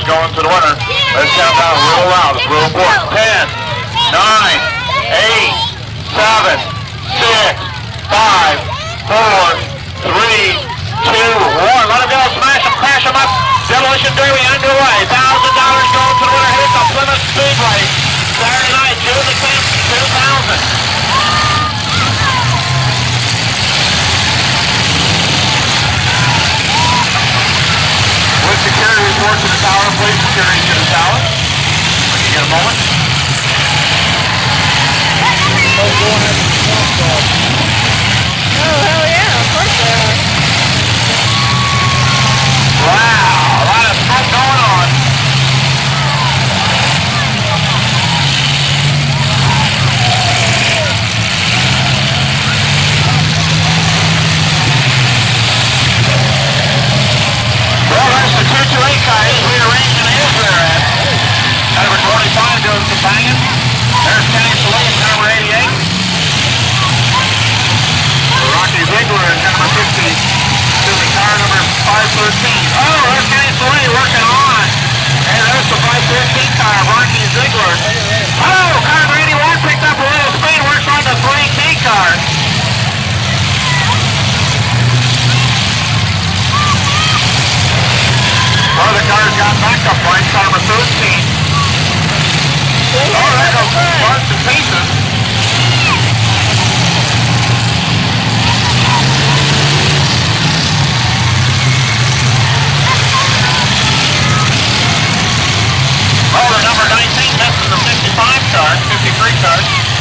going to the winner. Let's count down real loud. It's real important. 10, 9, 8, 7, 6, 5, 4, 3, 2, 1. Let them go. Smash them, crash them up. Demolition derby underway. $1,000 going to the winner. Here's the Plymouth Speedway. Saturday night, June the 10th, 2000. Would security report to the tower, please? Security to the tower. When you get a moment. Oh, hell yeah, of course they are. Wow, a lot of smoke going on. Well, there's the 228 coyotes rearranging the hills there at. Number 25 goes to Bangin. There's Kenny Salee at number 88. Rocky Ziegler is number 50. To the car number 513. Oh, there's Kenny Salee working on. And there's the 513 car, Rocky Ziegler. Oh, car number 81 picked up a little speed, works on the 3T car. One of the cars got backup lights, car number 13. Oh, there goes parts and pieces. Oh, the number 19 misses the 55 car, 53 car.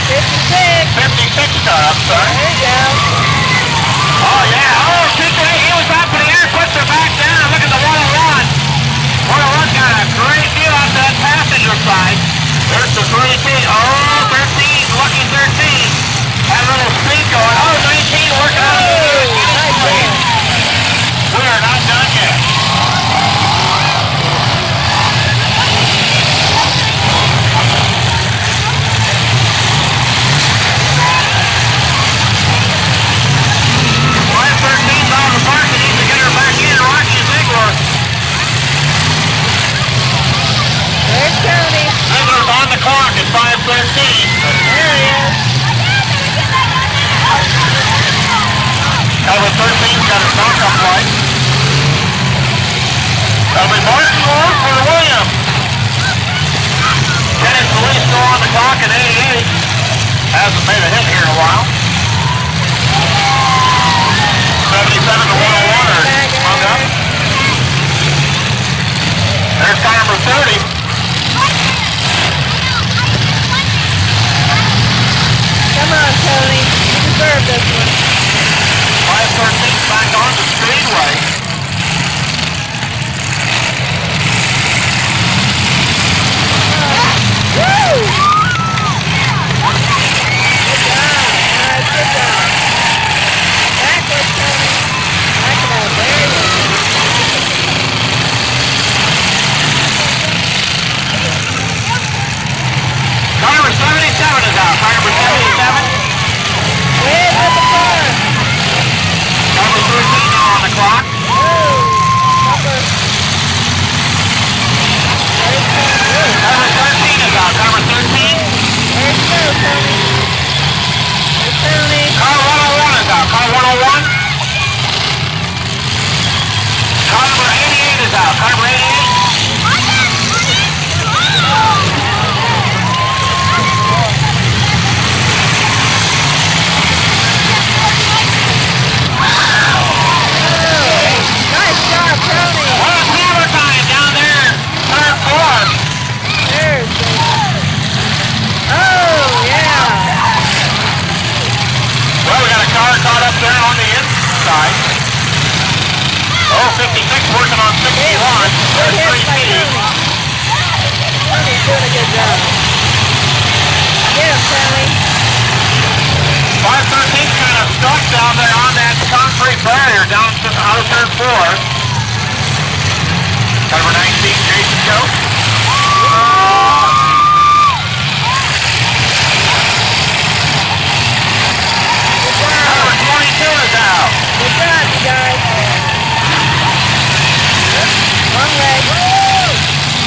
56 car, I'm sorry. There you go. Oh, yeah. Oh, 228, he was up in the air, puts her back down. Look at the 101. 101's got a great view out that passenger side. There's the 3T. Oh, 13, lucky 13. Had a little speed going. Oh, 19 working on the Nice one. We're not done yet. There's Tony. Ziegler's on the clock at 5:13. There he is. Number 13's got a backup light. That'll be Martin Moore for the Williams. Kenny Salee still on the clock at 88. Hasn't made a hit here in a while. 77 to 101 are hung up. There's car number 30. Come on, Tony. You deserve this one. 513's back on the speedway. Woo! Good job. Nice, good job. Backwards, Tony. Back it up. There you go. Car number 77 is out. Car number 77. Win with the car. Number 13 now on the clock. Oh, number. There's Tony. Number 13 is out. Number 13. There you go, Tony. There's Tony. Car 101 is out. Car 101. Car number 88 is out. Car number 88. Nice job, Tony. What a hammer time down there. Third floor. There's oh, yeah. Well, we got a car caught up there on the inside. Oh, 56 working on 61. There's Good hit 3 by speed. Tony. Tony's doing a good job. Get him, Tony. 513's kind of stuck down there on that concrete barrier down to the outer third floor. Number 19, Jason Joe. Number 22 is out. Good job, you guys. Long leg.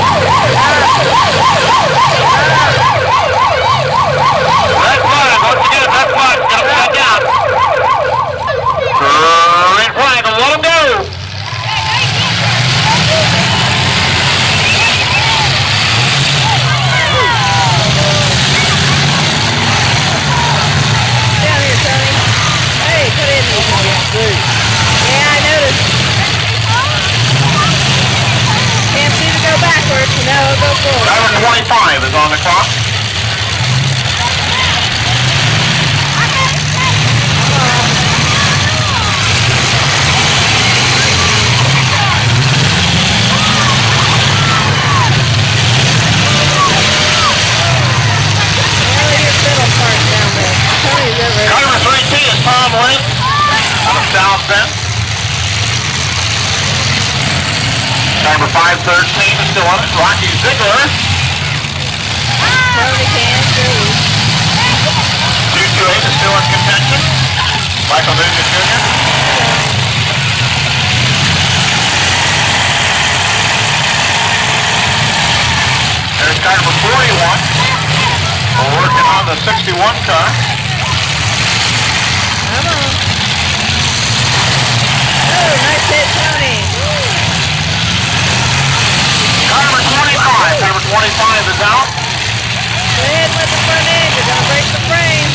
Red flag, once again, red flag, got that down. Green flag, let him go. Down here, Tony. Hey, put in these. Yeah, I noticed. Can't seem to go backwards, you know, go forward. Driver 25 is on the clock. Driver 3T is Tom Link out of South Bend. Driver 513 is still on it. Rocky Ziegler. Tony can't see. 228 is still in contention. Michael Nugent Jr. There's car number 41. We're working on the 61 car. Come on. Oh, nice hit, Tony. Car number 25. Number 25 is out. Go ahead with the front end. You're going to break the frame.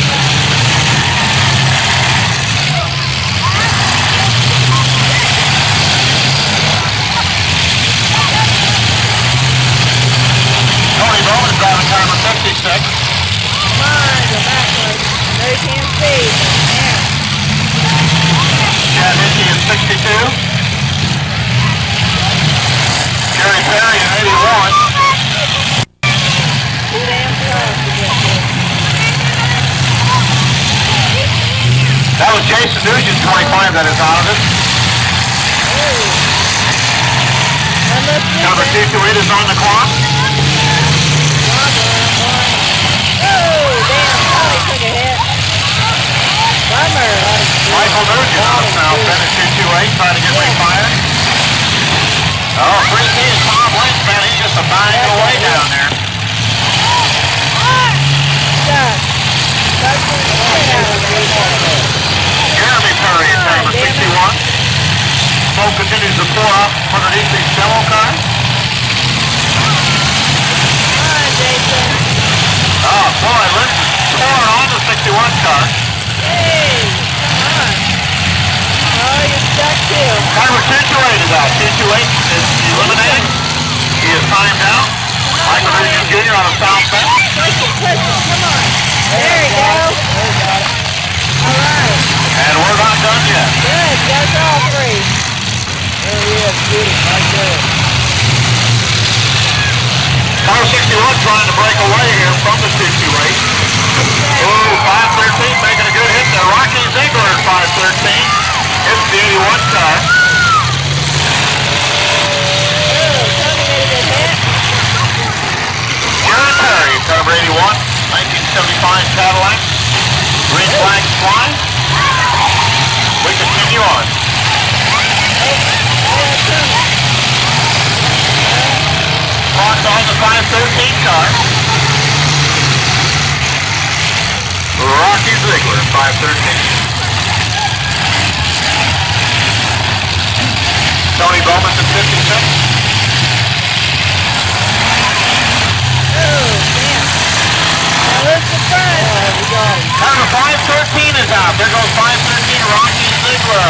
Tony Bowman's driving car number 56. Come on, go backwards. No, you can't see. Yeah. Chad Hickey in 62. Gary Perry in 81. Too damn close to get to. That was Jason Nugent, 25, that is out of it. Number 228 is on the clock. Michael Nugent out of South Bend at 228, trying to get refired. Oh, 3T is Tom Lynch, man, he's just a bang away down there. Jeremy Perry at number 61. Smoke continues to pour up underneath these demo cars. Come on, Jason. Oh, boy, Lynch is pouring on the 61 car. Hey, come on. Oh, you're stuck too. Driver 228 is out. 228 is eliminated. He is timed out. Michael Nugent Jr. on the South Bend. Push it, come on. There you go. All right. And we're not done yet. Good, you got us all free. There he is, beauty, right there. Car 61 trying to break away here from the 228. Oh, 513 making a good hit there. Rocky Ziegler at 513. It's the 81 car. Oh, Tony made a good hit. Jerry Perry, number 81, 1975 Cadillac. Green flag flying. We continue on. Clock's on the 513 car. Rocky Ziegler, 513. Tony Bowman's at 56. Oh, damn. Now look the front. We got him. Number 513 is out. There goes 513, Rocky Ziegler.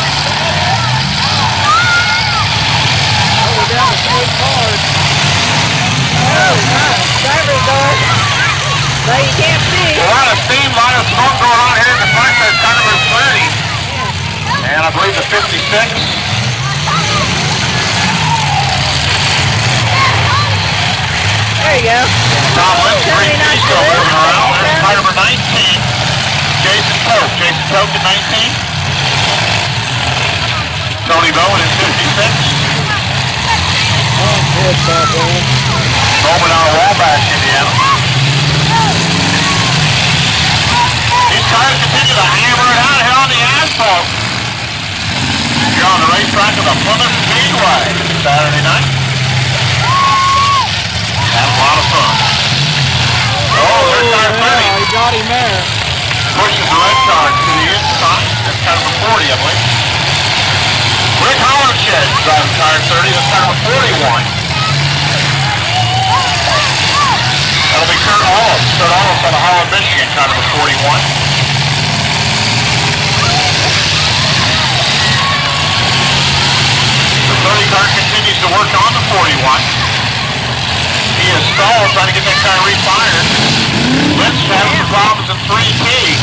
Oh, we're down to 3 cars. Oh, nice. Driver's door. But you can't see. A lot of steam, a lot of smoke going on here in the front. There's car number 30. Yeah. And I believe the 56. There you go. Tom Lynch, Tony not still good. moving around. There's car number 19. Jason Toke. Jason Toke at 19. Tony Bowen at 56. Oh, good stuff, man. Bowman out of Wabash, Indiana. These cars continue to hammer it out here on the asphalt. You're on the racetrack of the Plymouth Speedway Saturday night. driving tire 30. That's car number 41. That'll be Kurt Olive. Kurt Olive out of Holland, Michigan, car number 41. The 30 car continues to work on the 41. He is stalled trying to get that car refired. Lynch has some problems in 3T.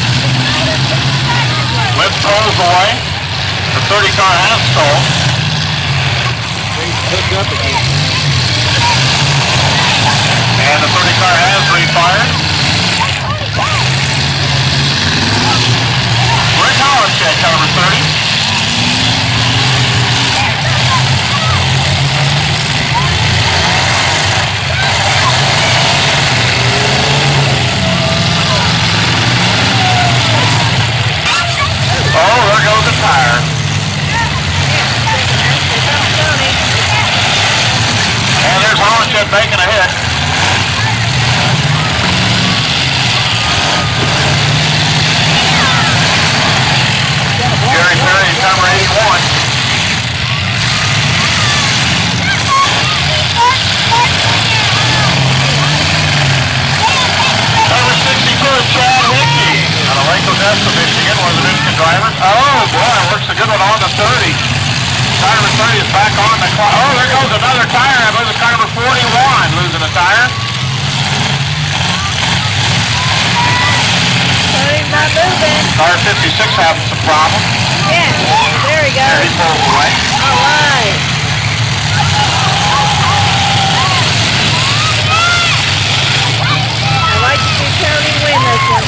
Lynch pulls away. The 30 car has stalled. Hooked up again. And the 30 car has refired. Rick Holland check, car number 30. Oh, there goes the tire. And there's Hollinshed making a hit. Gary Perry, number 81. Number 62, Chad Hickey. Out of Lake Odessa, Michigan, one of the Michigan drivers. Oh boy, works a good one on the 30. Tire number 30 is back on the clock. Oh, there goes another tire. I believe it's car number 41 losing a tire. He's not moving. Car 56 having some problems. Yeah, there he goes. There he pulls away. All right. I'd like to see Tony win this one.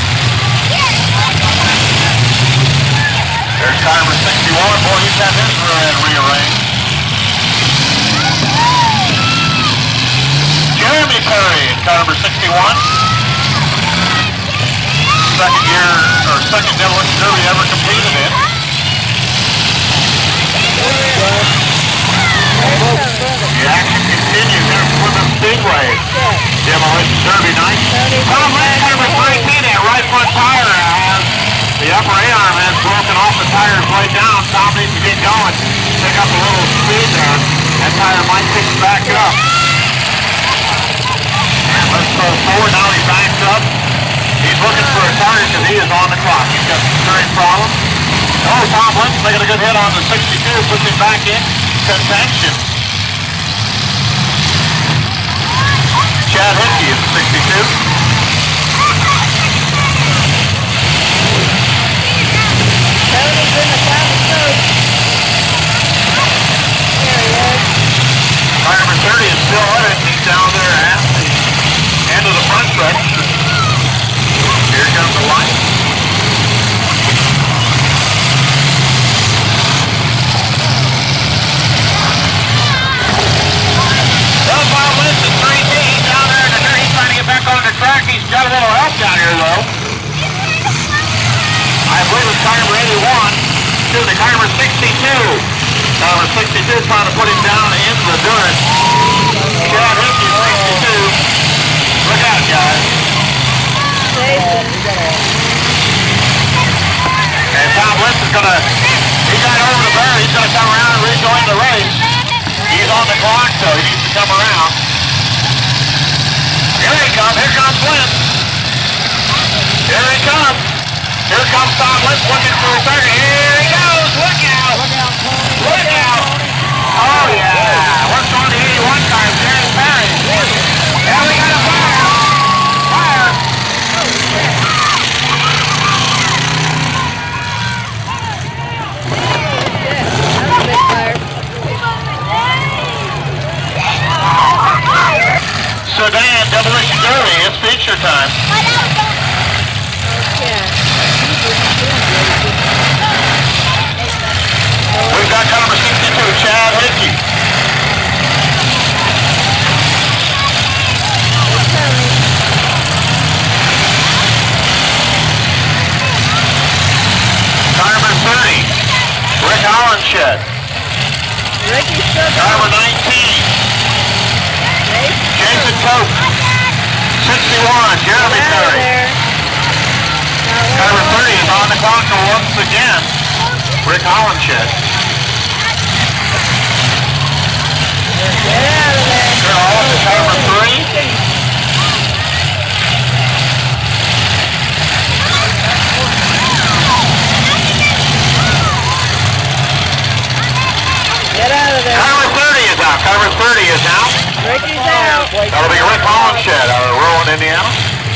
There's car number 61. Boy, he's had his rear end rearranged. Jeremy Perry in car number 61. Second demolition derby ever competed in. The action continues here at Plymouth Speedway. Demolition derby night. Tom Lynch, number 13, that right front tire has the upper A-arm has broken off, the tires laid down. Tom needs to get going. Pick up a little speed there. That tire might pick back up. And let's go forward. Now he backs up. He's looking for a tire because he is on the clock. He's got some serious problems. Oh, Tom Lynch making a good hit on the 62, puts him back in contention. Chad Hickey is the 62. Tony's in the final stroke. There he is. Car number 30 is still at it. He's down there at the end of the front stretch. Here comes the light. Well, Bob Lynch is 3D. He's down there in the dirt. He's trying to get back on the track. He's got a little help down here, though. I believe it's car number 81. Excuse me, car number 62. Car number 62 trying to put him down in the dirt. Chad Hickey, 62. Look out, guys. And Tom Lynch is going to, he got over the barrier. He's going to come around and rejoin the race. He's on the clock, so he needs to come around. Here he comes. Here comes Lynch. Here he comes. Here comes Tom Lynch looking for a second. Here he goes. Look out. Look out. Oh, yeah. Works on the 81 car. Jerry Perry. There we got a fire. Fire. That's a big fire. Sedan Demolition Derby. It's feature time. Okay. We've got car number 62, Chad Hickey. Car number 30, Rick Hollinshed. Ricky's still Car number 19, Jason Cope. 61, Jeremy Perry. Car number 30 is on the clock once again. Rick Hollinshed. Get out of there. Kurt Olson, car number 3. Get out of there. Car number 30 is out. Car number 30 is out. Ricky's out. That'll be Rick Hollenshed out of Rowan, Indiana.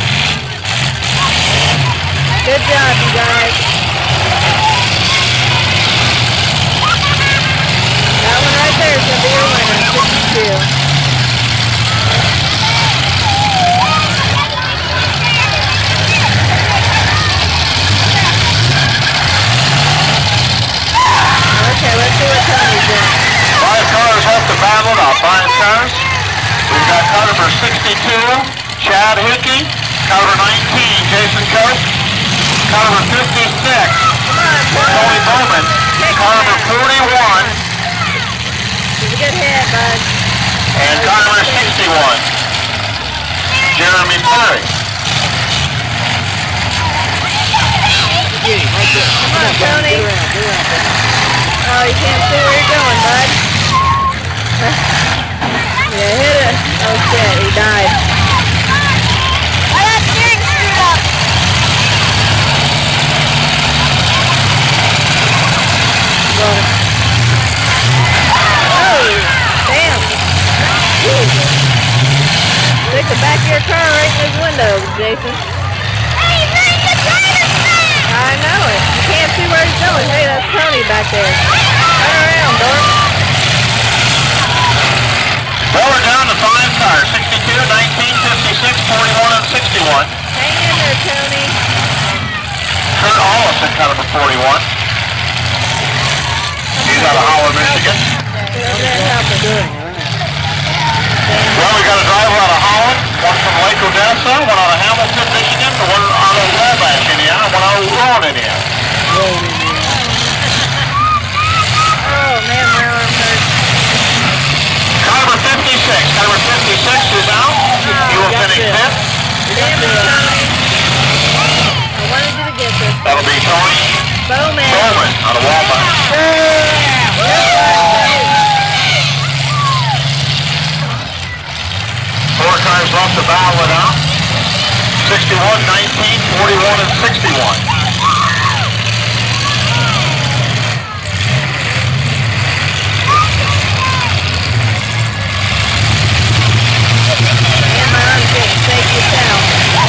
Good job, you guys. That one right there is going to be your winner, 62. Okay, let's see what Tony's doing. 5 cars left to battle now. 5 cars. We've got car number 62, Chad Hickey. Car number 19, Jason Coates. Car number 56, Come on, Tony Bowman. Car number 41, It's a good hit, bud. and car number 61, Jeremy Perry. Come on, Tony. Oh, you can't see where you're going, bud. Yeah, hit it. Oh, shit, he died. I got steering screwed up. Oh, damn. Stick the back of your car right in his window, Jason. Hey, there's the driver's side. I know it. You can't see where he's going. Hey, that's Tony back there. Turn around, Dork. Well, we're down to 5 cars, 62, 19, 56, 41, and 61. Hang in there, Tony. Kurt Olson, car number 41. He's out of Howard, Michigan. Get over there and help him. Damn. Well, we got a driver out of Holland, one from Lake Odessa, one out of Hamilton, Michigan, and one out of Wabash, Indiana, one out of Rowan, Indiana. Oh, man, my arm hurts. Car number 56. Car number 56 is out. He will finish fifth. Damn it, Tony. I wanted you to get this. That'll be Tony Bowman. Bowman out of Wabash. Four cars left to battle it out. 61, 19, 41, and 61. Man, my arm's getting shaky as hell.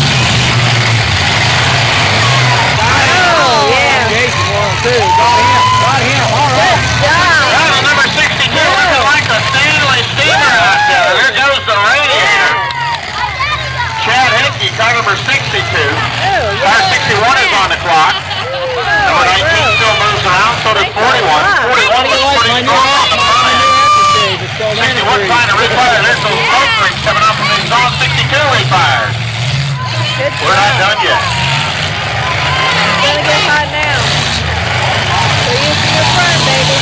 Oh, yeah. Jason won too. Got him. All right. Good job. Well, number 62, looking like a Stanley steamer out there. There goes the radiator. Chad Hickey, car number 62. Car 61 is on the clock. Number 19 still moves around, so does 41. 41 was pretty strong on the front end. 61 trying to refire. There's those smoke rings coming up from the exhaust. 62 refired. Good We're not job. done yet. It's gonna get hot now. So you see your front, baby.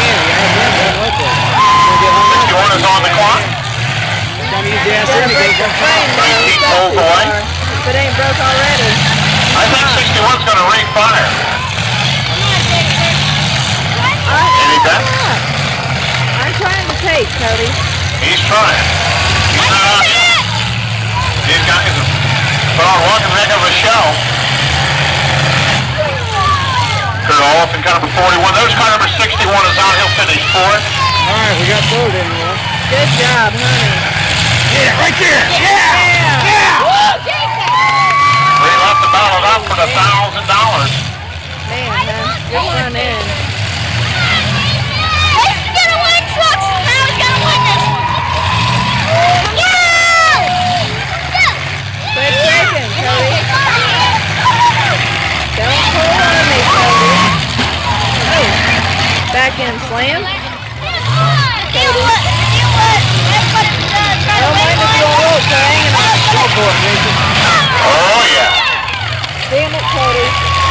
61 is on the clock. Gotta break the frame now. 19 pulls away. If it ain't broke already. I think 61's going to refire. Any bet? I'm trying to tape, Cody. He's trying. He's not out yet. These guys put on one heck of a show. Kurt Olson, car number 41. Those car number 61 is out. He'll finish fourth. All right, we got those anymore. Good job, honey. Yeah, right there. Yeah. They left the battle out for $1,000. Man, good one in. Jason's gonna win trucks. Now he's gonna win this one. Yeah! Quit shaking, Cody. Don't pull on me, Cody. Oh, back in slam. You would. Everybody's trying to Oh, win mine is one. roll up, hanging on. Go for it, Jason. Oh, yeah. Damn it, Cody.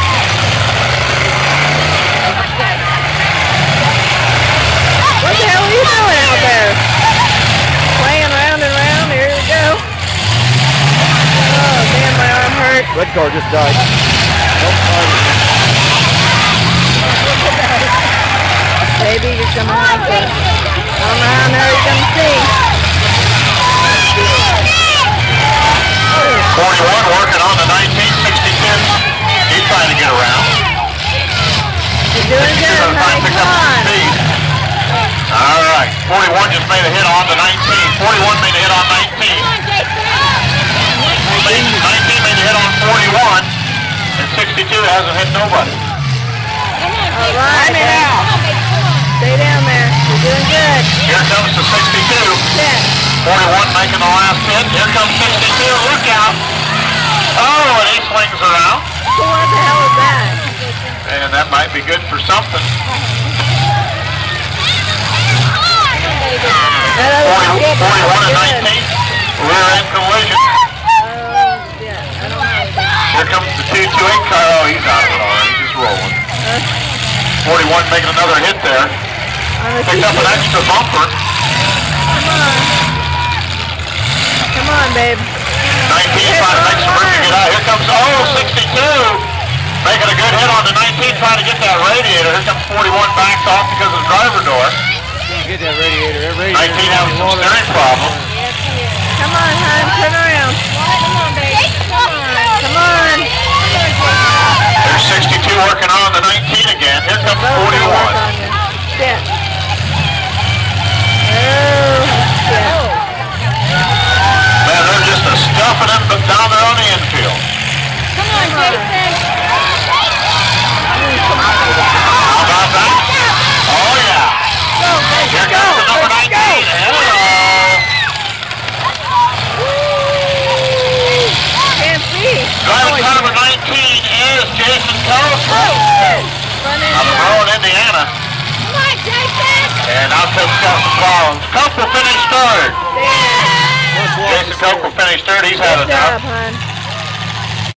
What the hell are you doing out there? Playing round and round. Here we go. Oh, damn, my arm hurt. Red car just died. Baby, you're coming out there. Oh, don't know how now you're gonna see. 41 working on the 1962. He's trying to get around. You're doing good, honey. Pick Come up some on. speed. All right. 41 just made a hit on the 19. 41 made a hit on 19. 19 made a hit on 41. And 62 hasn't hit nobody. All right, now. Stay down there. You're doing good. Here comes the 62. Set. 41 making the last hit. Here comes 62. Look out. Oh, and he slings around. What the hell is that? And that might be good for something. 41 and 19. Rear end collision. Oh, shit. I don't know. Here comes the 228 car. Oh, he's out of it already. He's just rolling. 41 making another hit there. Picked up an extra bumper. Come on. Come on, babe. 19 trying to make some room to get out. Here comes, 62. Making a good hit on the 19, trying to get that radiator. Here comes 41, backs off because of the driver door. Can't get that radiator. That 19 having some steering problem. Come on, hon. Turn around. Come on, baby. Come on. There's 62 working on the 19 again. Here comes 41. Shit. Oh, shit. Man, they're just stuffing them down there on the infield. Come on, Jason. How about that? Oh, yeah. Here comes the number 19. Hello. Can't see. Driving car number 19 is Jason Coast Front end of Monroe, Indiana. Come on, Jason. And now Cope's got some problems. Cope will finish third. Jason Cope will finish third. He's had Good enough. job, hon.